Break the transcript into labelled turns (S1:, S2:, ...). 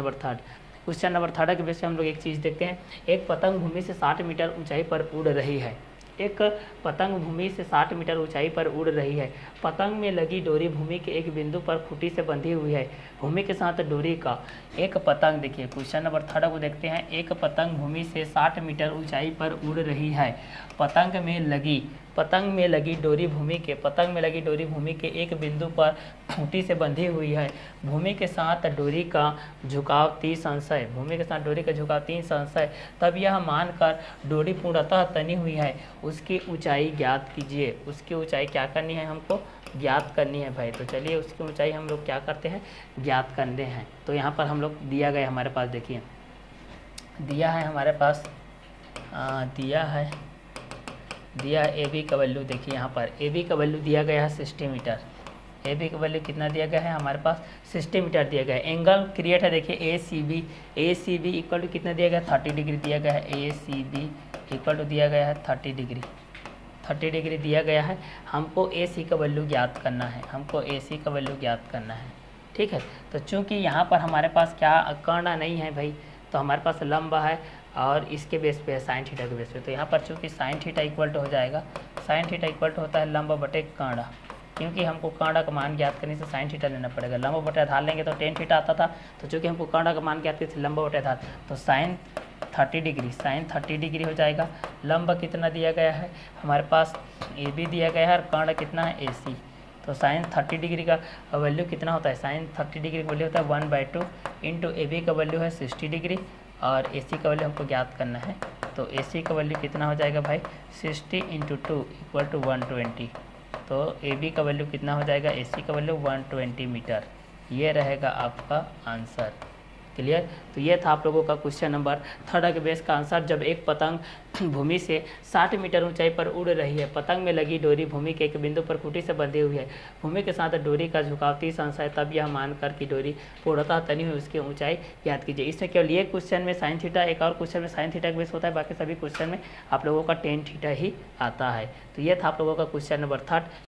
S1: Number third. Question number third के base पे हम लोग एक चीज़ देखते हैं। एक पतंग भूमि से 60 मीटर ऊंचाई पर उड़ रही है। एक पतंग भूमि से 60 मीटर ऊंचाई पर उड़ रही है। पतंग में लगी डोरी भूमि के एक बिंदु पर खूंटी से बंधी हुई है। भूमि के साथ डोरी का एक पतंग, देखिए क्वेश्चन नंबर थर्ड को देखते हैं। एक पतंग भूमि से 60 मीटर ऊंचाई पर उड़ रही है। पतंग में लगी डोरी भूमि के एक बिंदु पर खूंटी से बंधी हुई है। भूमि के साथ डोरी का झुकाव 30 अंश है। तब यह मानकर डोरी पूर्णतः तनी हुई है, उसकी ऊंचाई ज्ञात कीजिए। उसकी ऊंचाई क्या करनी है, हमको ज्ञात करनी है भाई। तो चलिए उसकी ऊंचाई हम लोग क्या करते हैं, ज्ञात करते हैं। तो यहाँ पर हम लोग दिया गया हमारे पास, देखिए दिया है हमारे पास, दिया ए बी का वैल्यू, देखिए यहाँ पर ए बी का वैल्यू दिया गया है 60 मीटर। ए बी का वैल्यू कितना दिया गया है हमारे पास, 60 मीटर दिया गया है। एंगल क्रिएट है, देखिए A C B equal to कितना दिया गया है, 30 डिग्री दिया गया है। A C B equal to दिया गया है 30 डिग्री दिया गया है। हमको ए सी का वैल्यू ज्ञात करना है, ठीक है। तो चूंकि यहाँ पर हमारे पास क्या कर्ण नहीं है भाई, तो हमारे पास लंब है और इसके बेस पे है साइन थीटा के बेस पे। तो यहाँ पर चूंकि साइन थीटा इक्वल टू हो जाएगा, साइन थीटा इक्वल टू होता है लंब बटे कर्ण। क्योंकि हमको कर्ण का मान ज्ञात करने से साइन थीटा लेना पड़ेगा। लंब बटे आधार लेंगे तो टेन थीटा आता था। तो चूंकि हमको कर्ण का मान ज्ञात करने से लंब बटे आधार, तो साइन 30 डिग्री हो जाएगा। लंब कितना दिया गया है हमारे पास, ए बी दिया गया है और कर्ण कितना है, ए सी। तो साइन 30 डिग्री का वैल्यू कितना होता है, साइन 30 डिग्री का वैल्यू होता है 1/2 इंटू ए बी का वैल्यू है 60 डिग्री और ए सी का वैल्यू हमको ज्ञात करना है। तो ए सी का वैल्यू कितना हो जाएगा भाई, 60 इंटू 2 इक्वल टू 120। तो ए बी का वैल्यू कितना हो जाएगा, ए सी का वैल्यू 120 मीटर। ये रहेगा आपका आंसर। क्लियर। तो ये था आप लोगों का क्वेश्चन नंबर थर्ड के बेस का आंसर। जब एक पतंग भूमि से 60 मीटर ऊंचाई पर उड़ रही है, पतंग में लगी डोरी भूमि के एक बिंदु पर खूंटी से बंधी हुई है, भूमि के साथ डोरी का झुकाव 30 अंश है, तब यह मानकर कि डोरी पूर्णतः तनी हुई, उसकी ऊंचाई ज्ञात कीजिए। इसमें केवल ये क्वेश्चन में साइन थीटा, एक और क्वेश्चन में साइन थीटा का बेस होता है, बाकी सभी क्वेश्चन में आप लोगों का टेन थीटा ही आता है। तो ये था आप लोगों का क्वेश्चन नंबर थर्ड।